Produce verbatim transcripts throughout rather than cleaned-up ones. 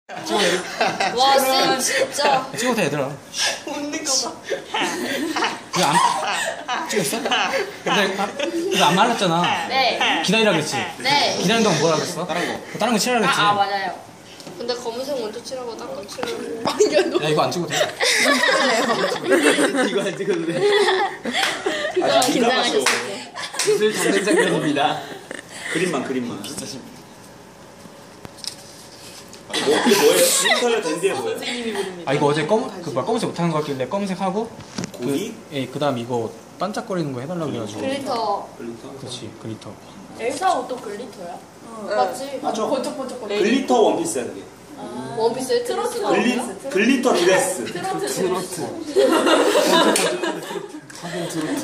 와, 쌤 진짜. 찍어도 돼, 얘들아. 웃는 거 봐. 이거 안 찍었어? 근데 이거 안 말랐잖아. 네. 기다리라 그랬지. 네. 기다리는 동안 뭐라 그랬어? 다른 거. 다른 거 칠하라 그랬지. 아, 아 맞아요. 근데 검은색 먼저 칠하고 딴 거 칠하고. 야 이거 안 찍어도 돼. 이거 안 찍어도 돼. 아, 긴장하셨어요. 붓을 담는 장면입니다. 그림만 그림만. 뭐, 이게 뭐예요? 인터넷 된 뒤에 뭐예요? 아 이거 어제 검, 그 뭐야 검은색 못하는 거 같길래 검은색 하고 고기? 그, 예, 그다음 이거 반짝거리는 거 해달라고 그래가지고. 글리터. 그렇지, 글리터. 엘사 옷도 글리터야? 맞지? 맞죠? 번쩍번쩍 글리터 원피스야 그게. 원피스에 트로트가 글리, 글리터 드레스. 트로트 트로트. 화분 트로트.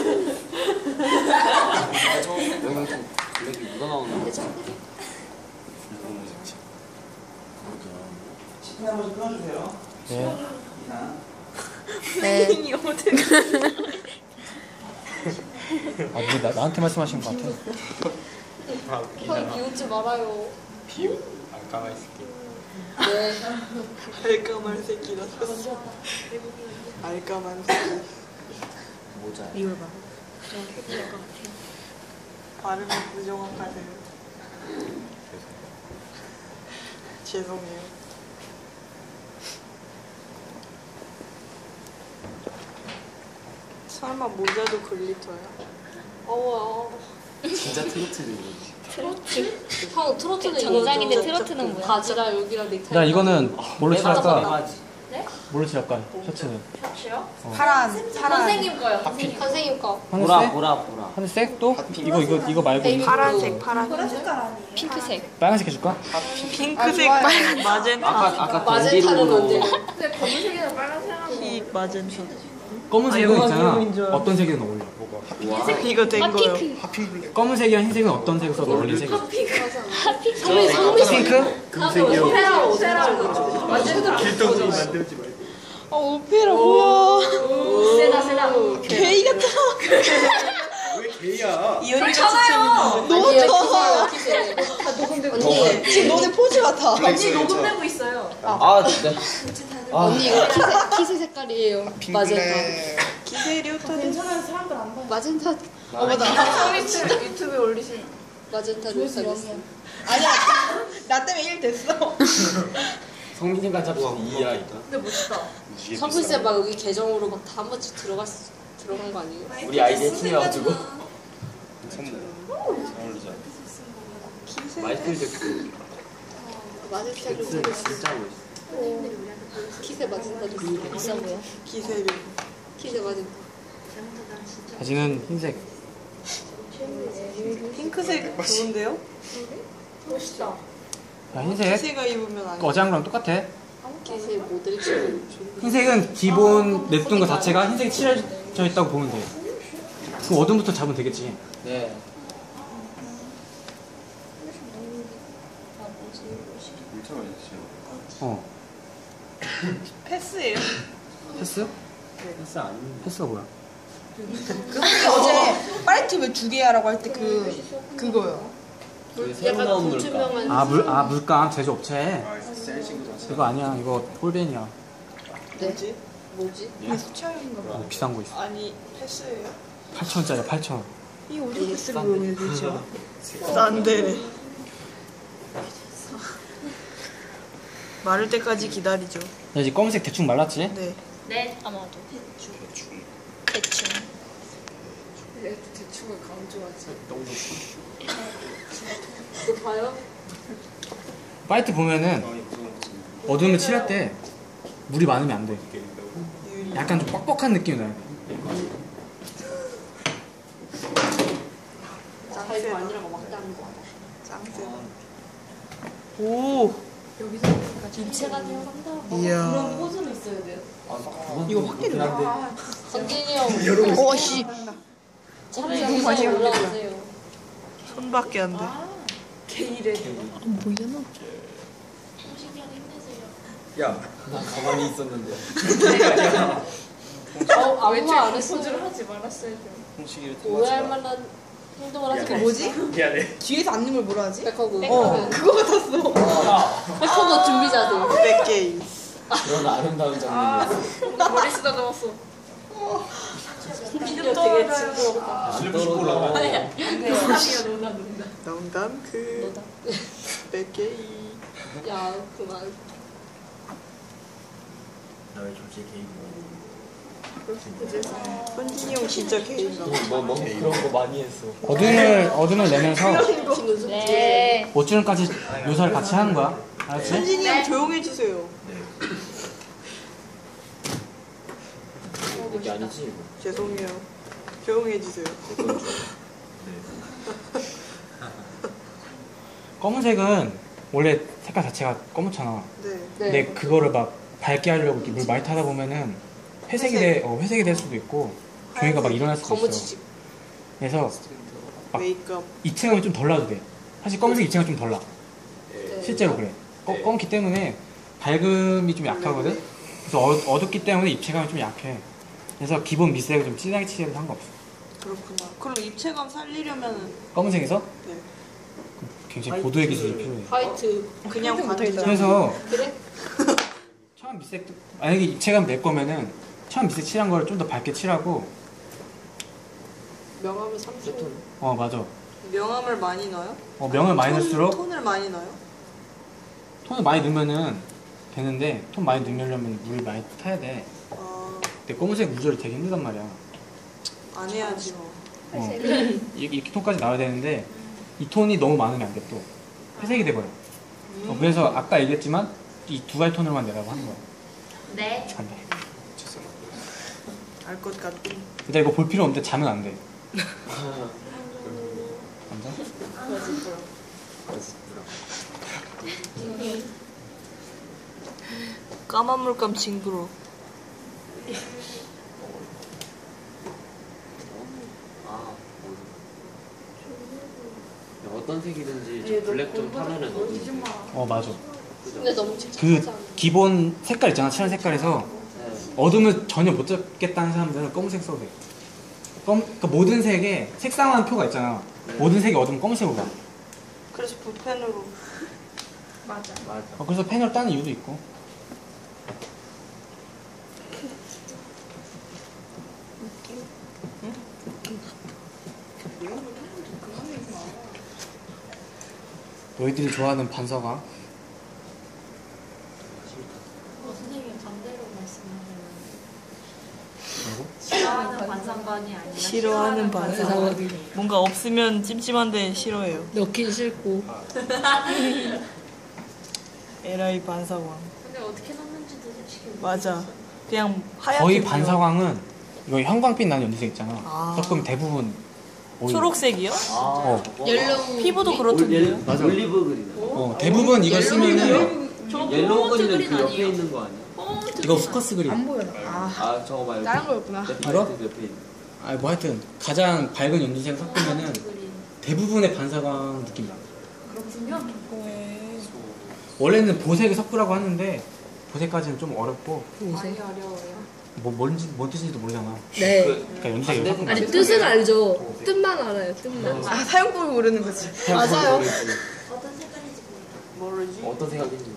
영양통 블랙이 묻어나오는 거. 치킨 한 번씩 끊어주세요. 네. 네. 아, 뭐 나, 나한테 말씀하신 거 같아. 형 비웃지 말아요. 비웃. 아, 가만히 있을게. 네. 알까만 새끼다. 알까만 새끼. 모자. 이걸 봐. 발음이 부정확하세요. 죄송해요. 설마 모자도 글리터야? 어우, 진짜 트로트를 이거지. 트로트? 형 트로트는 정장인데 이거죠? 트로트는 뭐야? 바지랑 여기랑 넥타이. 야 이거는 뭘로 칠할까? 맞지. 뭘로 칠할까? 셔츠는. 셔츠요? 파란, 파란. 선생님 거요. 선생님. 선생님 거. 보라 하늘색? 보라 보라. 하늘색 또? 이거 이거 이거 말고 베이비 파란색, 파란색. 핑크색. 빨간색 해줄까? 핑크색, 빨간, 마젠타. 아까 아까 마젠타는 밴디로 언제? 근데 검은색이랑 빨간색하고 이 마젠타. 검은색은 아, 있잖아. 이거인 줄 알았어. 어떤 색이든 어울려. 뭐가? 와. 이거 된 거요. 검은색이랑 흰색은 어떤 색에서 어울리는 색이? 성민 성민 핑크? 금색이요. 오페라 오페라 마젠타 아, 오페라 뭐야. 세다 세다 게이 같아. 왜 개야? 이현이 괜찮아요. 너무 좋아. 언니 지금 너네 포즈 같아. 언니 녹음되고 있어요. 아 진짜. 아. 언니 이거 키세, 키세 색깔이에요. 마젠타. 기세리오 타. 괜찮아요. 사람들 안 봐요. 마젠타. 어, 맞아. 서비스 유튜브에 올리신 마젠타를 사겠어. 아니야. 나 때문에 일 됐어. 성민이가 잡고 이야 이거. 근데 멋있다. 성민 쌤막 여기 계정으로 막 다 한 번씩 들어갔 들어간 거 아니에요? 우리 아이디에 팀해가지고. 마이클 잭슨. 마젠타를 잭슨 사겠어. 진짜 멋있어. 키세 마젠타도 비싸 보여. 기세리오. 키세 마젠타. 바지는 흰색. 핑크색 좋은데요? 멋있다. 야 흰색. 기세가 입으면 안 돼. 어제한 거랑 똑같아. 키세 모델 치고. 흰색은 기본 냅둔 거 자체가 흰색이 칠해져 있다고 보면 돼. 그럼 어둠부터 잡으면 되겠지. 네. 어. 패스예요. 패스? 패스 아닙니다. 패스가 뭐야? 어제 파이트 왜 두 개야라고 할 때 그 그거요. 그 새로 약간 나온 물감. 불투명한. 아, 물, 아 물감 제조업체. 이거 아니야. 이거 홀벤이야. 뭐지? 뭐지? 이게 수채화인가 봐. 어, 비싼 거 있어. 아니 패스예요? 팔천 원짜리야, 팔천 원. 이게 어디 패스를 이용해 도대체? 싼데. 마를 때까지 기다리죠. 야, 이제 검은색 대충 말랐지? 네. 네 아마도 대충. 내 대충을 강조하지. 이거 봐요? 파이트 보면은 어둠을 칠할 때 물이 많으면 안 돼. 약간 좀 뻑뻑한 느낌이 나야 돼. 자기가 아니라고 막 따는 거. 짱세. 오. 인체가 되어간다. 이야. 그런 포즈는 있어야 돼요. 이거 확대돼. 선진이 형. 오 씨. 차라리 너무 많이 영상 올라가세요. 손밖에 안 돼. 게이레. 뭐야? 야, 나 가만히 있었는데. 어, 아무 말 안 했어요. 포즈를 하지 말았어야 돼요. 홍식이를 오해할 만한 행동을 하지 그 마. 뭐지? 미안해. 뒤에서 안님을 뭐라 하지? 백허그. 어 그거 같았어. 백허그 준비자들. 백게이. 그런 아름다운 장면이었어. 나 머리 쓰다듬었어. 이거 되게 징그럽다. 실버 씹고 올라가. 네, 농담이야 농담 농담. 농담 그 너다. 백게이. 야 그만. 나왜 졸지 개인 그지? 현진이 형 진짜 게이인가 봐. 뭐, 뭐 그런 거 많이 했어. 어둠을 어둠을 내면서 지금 네. 오줄까지 묘사를 같이 하는 거야. 알았지? 현진이 형 조용해주세요. 이게 아니지. 죄송해요. 조용해주세요. 검은색은 원래 색깔 자체가 검은잖아. 네. 네. 근데 그거를 막 밝게 하려고 이렇게 물 많이 타다 보면은 회색이 회색. 돼, 어, 회색이 될 수도 있고 종이가 막 일어날 수도 있어. 거무지직. 그래서 아. 메이크업. 입체감이 좀 덜 나도 돼. 사실 검은색 입체감이 좀 덜 나. 네. 실제로 그래. 검, 검기 때문에 밝음이 좀 약하거든. 그래서 어, 어둡기 때문에 입체감이 좀 약해. 그래서 기본 밑색을 좀 진하게 칠해도 상관없어. 그렇구나. 그럼 입체감 살리려면은 검은색에서 네. 굉장히 고도의 기술이 필요해. 화이트. 그냥 반지장. 그래서 그래? 처음 밑색 만약에 입체감 낼 거면은 처음 밑색 칠한 걸 좀 더 밝게 칠하고. 명함을 삼십. 어 맞아. 명암을 많이 넣어요? 어, 명을 많이 톤- 넣을수록 톤을 많이 넣어요? 톤을 많이 넣으면은 되는데 톤 많이 넣으려면 물을 많이 타야 돼. 아, 근데 검은색 무절이 되게 힘들단 말이야. 안 해야지 뭐. 어. 이렇게, 이렇게 톤까지 나와야 되는데 이 톤이 너무 많으면 안 돼 또. 회색이 돼버려. 어, 그래서 아까 얘기했지만 이 두 가지 톤으로만 내라고 하는 거야. 네. 안 돼. 알 것 같긴. 근데 이거 볼 필요 없는데 자면 안 돼. 앉아? 까만 물감 징그러. 아, 뭐. 어떤 색이든지 저 블랙 좀 타면은 어두운. 어 맞아. 근데 너무 칙칙하지 그 않아? 기본 색깔 있잖아. 칠한 색깔에서 네. 어둠을 전혀 못 잡겠다는 사람들은 검은색 써도 돼. 검, 그러니까 모든 색에 색상화한 표가 있잖아. 모든 색이 어두면 검은색으로 가. 그래서 붓펜으로. 맞아. 맞아. 어, 그래서 펜을 따는 이유도 있고. 너희들이 좋아하는 반사광. 어, 선생님 반대로 말씀하시는 그리고 싫어하는 반상관이 아니라 싫어하는 반상. 뭔가 없으면 찜찜한데 싫어해요. 넣긴 싫고. 에라이 반사광. 근데 어떻게 넣는지도 솔직히 맞아. 그냥 하얗게. 거의 보여. 반사광은 이거 형광빛 나는 연두색 있잖아. 아. 조금 대부분 오일. 초록색이요? 어, 옐로우. 피부도 그렇던데요? 맞아. 올리브 그린. 어, 대부분 이거 쓰면은 옐로우 그린은 그 옆에 있는 거 아니야? 이거 후커스 그린. 안 보여. 아, 아, 저거 말고. 다른 거였구나. 알아? 옆에 있는. 아, 뭐 하여튼 가장 밝은 연두색 섞으면은 대부분의 반사광 느낌이 나. 그렇군요. 원래는 보색을 섞으라고 하는데 보색까지는 좀 어렵고 많이 어려워요. 뭐 뭔지 뭔 뜻인지도 모르잖아. 네. 그러니까 연두색을 섞은 거야. 아니 뜻은 알죠. 뜻만 알아요. 뜻만. 아, 사용법을 모르는 거지. 맞아요. 어떤 색깔인지 모르겠어요. 모르지? 어떤 생각인지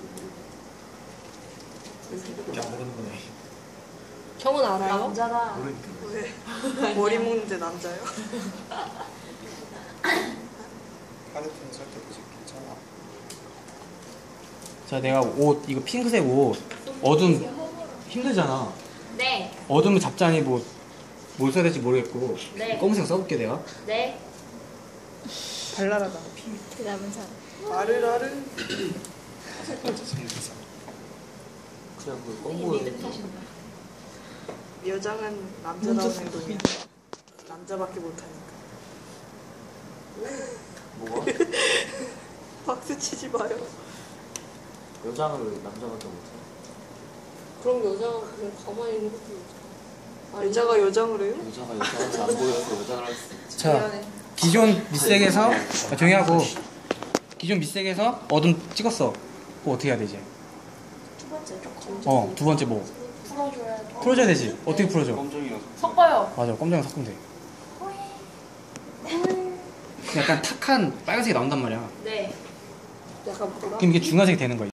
그냥 모르는 거네. 형은 알아요? 남자라 왜? 머리 묶는데 남자요? 하드폰 살 때도 괜찮아. 자, 내가 옷 이거 핑크색 옷 어둠 힘들잖아. 네. 어둠을 잡자니 뭐 뭘 써야 될지 모르겠고 네. 검은색 써볼게 내가. 네. 발랄하다. 그 남은 사람. 아르르르. 그냥 그 검은 여장은 남자다운 행동이야. 남자밖에 못하니까. 뭐가? 박수 치지 마요. 여장을 왜 남자밖에 못해? 그럼 여자가 그냥 가만히 있는 것도 여자. 아니, 여자가 여장을 해요? 여자가 여자한테 안 보여서 여장을 할 수 있지. 자, 기존 밑색에서 아, 조용히 하고 기존 밑색에서 어둠 찍었어. 그거 어떻게 해야 되지? 두 번째 조금 어, 두 번째 뭐 풀어줘야 돼. 풀어줘야 되지. 어떻게 풀어줘? 검정이라서. 섞어요. 맞아, 검정이랑 섞으면 돼. 약간 탁한 빨간색이 나온단 말이야. 네. 약간 뭐라? 그럼 이게 중간색이 되는 거야.